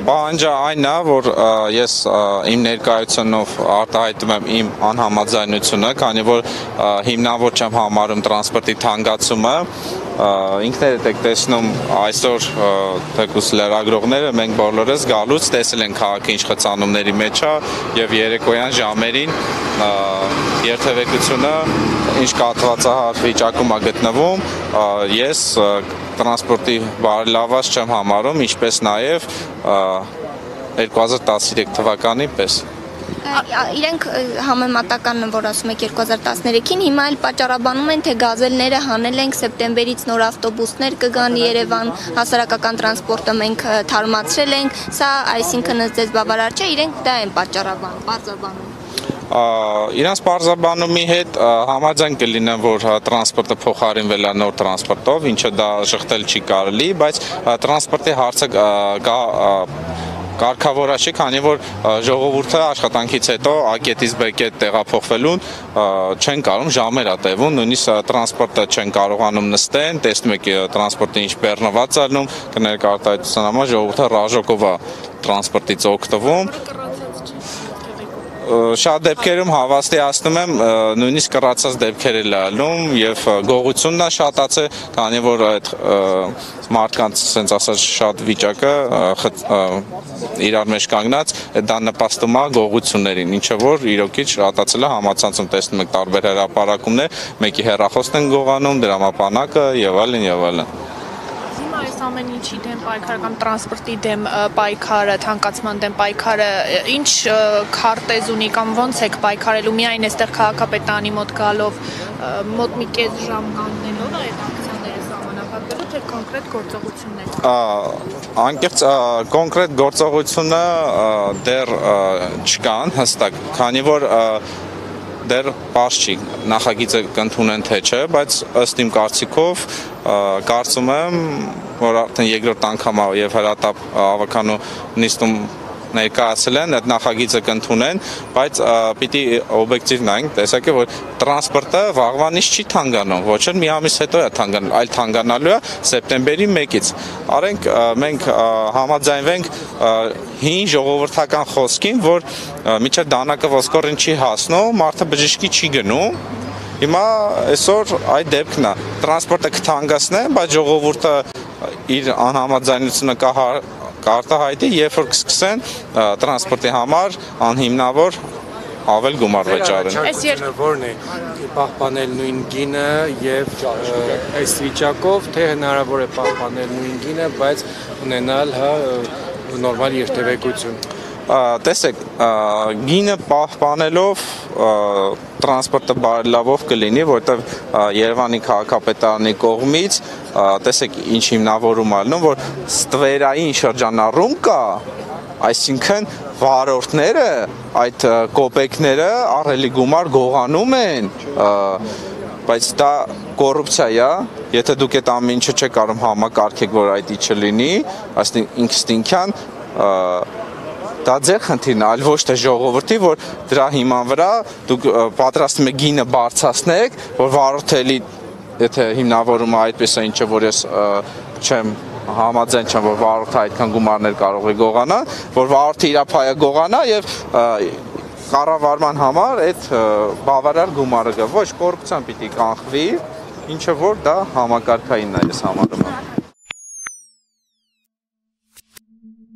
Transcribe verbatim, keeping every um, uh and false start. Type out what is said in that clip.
Պահանջը այն է, որ ես իմ ներկայությունով արտահայտում եմ իմ անհամաձայնությունը, քանի որ հիմնավոր չեմ համարում տրանսպորտի թանկացումը, ինքներդ եք տեսնում այսօր թեկուզ լրագրողները, մենք բոլորս գալուց տեսել ենք քաղաքի ինչ խցանումների մեջ է եւ երեկոյան ժամերին երթևեկությունը ինչ կաթվածահար վիճակում է գտնվում, ես տրանսպորտի բարելավված չեմ համարում, ինչպես նաև երկու հազար տասնյոթ թվականի պես։ Իրենք համեմատական, որ ասում եք երկու հազար տասներեքին, հիմա էլ պատճառաբանում են, թե գազելները հանել ենք, սեպտեմբերից նոր ավտոբուսներ կգան Երևան, հասարակական տրանսպորտը մենք թարմացրել ենք, սա այսինքն ձեզ բավարար չէ, իրենք դա են պատճառաբանում, պարզաբանում։ Իրանց պարզաբանումի հետ համաձայն կլինեմ, որ տրանսպորտը փոխարինվել է նոր տրանսպորտով, ինչը դա շղթել չի կարելի, բայց տրանսպորտի հարցը կարգավորը չի, քանի որ ժողովուրդը աշխատանքից հետո A կետից B կետ տեղափոխվելուն չեն կարող, ժամեր է տևում, նույնիսկ տրանսպորտը չեն կարողանում նստեն, տեսնում եք տրանսպորտը ինչ բեռնված է լինում, կներկայացնեմ համար ժողովուրդը ռաժոկով է տրանսպորտից օգտվում։ Շատ դեպքերում հավաստիացնում եմ, նույնիսկ կռացած դեպքեր էլ ալնում եւ գողությունն է շատացել, քանի որ այդ մարդկանց ասենց ասած շատ վիճակը իրար մեջ կանգնած, դա նպաստում է գողություններին, ինչը որ իրոք շատացել է համացանցում, տեսնում եք տարբեր հրապարակումներ, մեկի հեռախոսն են գողանում, դրամապանակը եւ այլն եւ այլն։ Այս ամեն ինչի դեմ պայքարը կամ տրանսպորտի դեմ պայքարը, թանկացման դեմ պայքարը ինչ քարտեզ ունի կամ ոնց եք պայքարելու, միայն այստեղ քաղաքապետարանի մոտ գալով մոտ մի կես ժամ կանգնելով այդ ակցիաները սահմանափակվելու, թե կոնկրետ գործողություններ։ Անկեղծ կոնկրետ գործողությունը դեռ չկան հստակ, քանի որ դեռ պարզ չի նախագիծը կընդունեն թե չէ, բայց ըստ իմ կարծիքով կարծում եմ, որ արդեն երկրորդ անգամ եւ հրատապ ավականու նիստում ներկայացել են, այդ նախագիծը կընդունեն, բայց պիտի օբյեկտիվ նայենք, տեսեք, որ տրանսպորտը վաղվանից չի թանկանում, ոչ էլ մի ամիս հետո է թանկանում, այլ թանկանալու է սեպտեմբերի մեկից։ Արենք մենք համաձայնվենք հին ժողովրդական խոսքին, որ մինչև դանակը ոսկորին չի հասնում, մարդը բժշկի չի գնում։ Հիմա այսօր այդ դեպքն է, տրանսպորտը կթանկացնեն, բայց ժողովուրդը իր անհամաձայնությունը կարտահայտի, երբ որ կսկսեն տրանսպորտի համար անհիմնավոր ավել գումար վճարեն։ Այս որն է պահպանել նույն գինը եւ այս վիճակով, թե հնարավոր է պահպանել նույն գինը, բայց ունենալ հա նորմալ երթևեկություն։ Տեսեք, գինը պահպանելով տրանսպորտը բարելավով կլինի, որտեղ Երևանի քաղաքապետարանի կողմից տեսեք ինչ հիմնավորում ալնում, որ ստվերային շրջանառում կա, այսինքն վարորդները այդ կոպեկները ահռելի գումար գողանում են, բայց դա կոռուպցիա է, եթե դուք այդ ամեն ինչը չեք կարող համակարգեք, որ այդ ինչը լինի, այսինքն ինստինքտյան դա ձեր խնդիրն է, այլ ոչ թե ժողովրդի, որ դրա հիման վրա դուք պատրաստում եք գինը բարձրացնեք, որ վարորդելի, եթե հիմնավորումը այդպես է, ինչը որ ես չեմ համաձայն չեմ, որ վարորդը այդքան գումարներ կարող է գողանալ, որ վարորդը իր փայը գողանա եւ կառավարման համար այդ բավարար գումարը գա, ոչ կոռուպցիան պիտի կանխվի, ինչը որ դա համակարգային է ես համարում եմ։